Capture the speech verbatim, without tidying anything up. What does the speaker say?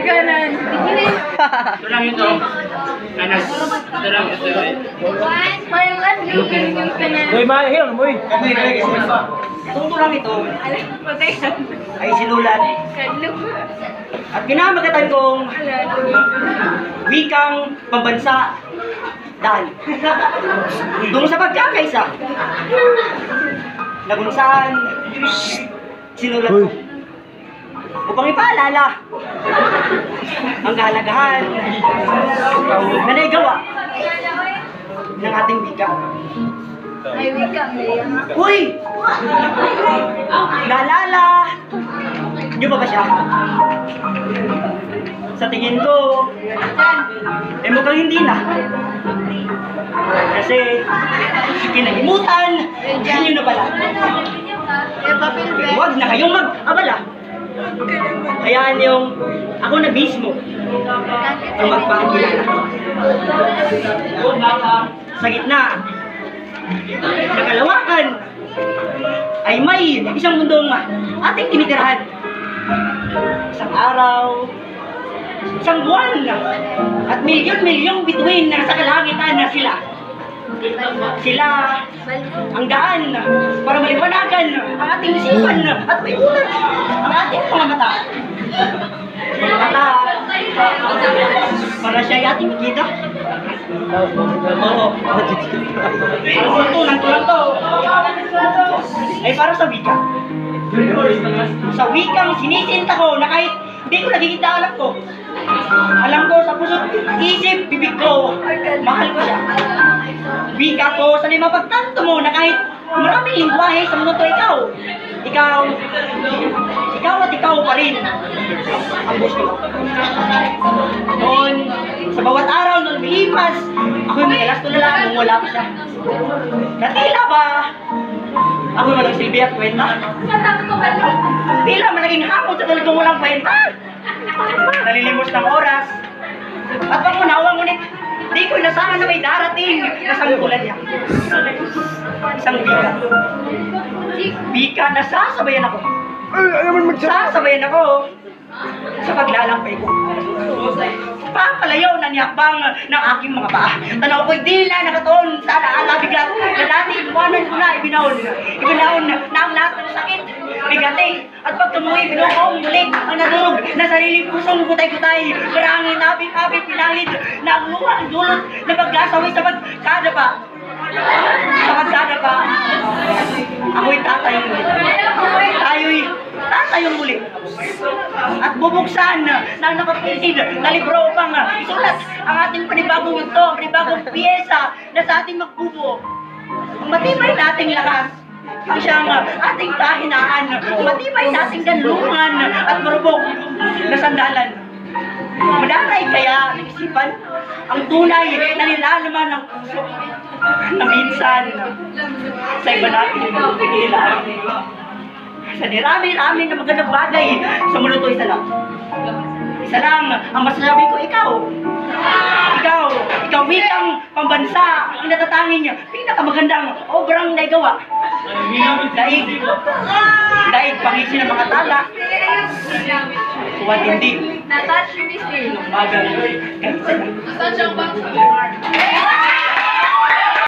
Ganan. Ito lang ito. Anas. Ito lang ito. Parang ano, ganun yung kanan. Uy, mahihil mo eh. Tungto lang ito Alam mo, tayo. ay sinulat Kadlo. at pinamagatan kong wikang pambansa dahil doon sa pagkakaisa na kung saan sinulat ko upang ipaalala ang kahalagahan na naigawa ng ating wika. Ay, wika, Leia. Uy! Naalala! Niyo ba ba siya? Sa tingin ko, eh mukhang hindi na. Kasi, kinalimutan, hindi nyo na pala. Eh, papel ba? Huwag na kayong mag-abala. Hayaan yung ako na mismo ang magpapakilala. Sa gitna ng kalawakan ay may isang mundong ating tinitirahan. Isang araw, isang buwan, at milyon-milyong bituin na sa kalangitan na sila. Sila ang daan para maliwanagan ang ating isipan at maiulat ang ating mga mata. Mga mata para siya ay ating makita. Oo. Ang tulad ko lang to ay para sa wika. Sa wikang sinisinta ko na kahit hindi ko nakikita alam ko. Alam ko sa puso't isip, bibig ko, mahal ko siya. Wika ko sa lima pagtanto mo na kahit maraming lingwahe sa mundo ikaw. Ikaw, ikaw at ikaw pa rin ang gusto ko. Noon, sa bawat araw nung lumipas, ako'y madalas tulala nung wala pa siya. Natila ba? Ako'y walang silbi at kwenta. Tila malaging hamon sa talagang walang kwenta. Nalilimos ng oras. At pangunawa ngunit, di ko inasahan na may darating na sangkulan niya. Isang wika. Wika na sasabayan ako. Sasabayan ako sa paglalampay ko. Papalayaw na niyakbang ng aking mga paa. Tanaw ko'y dila nakatoon sa alaala bigat na dati inuwanan ko na ibinaon. Ibinaon na ang lahat ng sakit, bigati. At pagkamuhi, binukaw muli ang nadurog na sariling pusong kutay-kutay. Marangin abing-abing pinangit na ang luha ang dulot na pagkasaway sa pagkadapa. Sa pagkadapa, ako'y tatayong muli. Tayo'y tatayong muli. At bubuksan ng nakapisid na libro upang isulat ang ating panibagong ito, panibagong piyesa na sa ating magbubuo. Ang matibay nating lakas, ang siyang ating kahinaan, matibay nating ganlungan at marubok na sandalan. Madaray kaya ng isipan ang tunay na nilalaman ng puso na minsan sa iba natin inilaan. Sa nirami-rami na magandang bagay sa mundo to, isa lang. Isa lang ang masasabi ko, ikaw. Ikaw, ikaw wikang pambansa ang natatangin niya. Pinakamagandang obrang naigawa. Daig, daig pangisin ng mga tala. Kuwat hindi. Natouch yung mister. Magal. Kahit saan. Natouch ang bang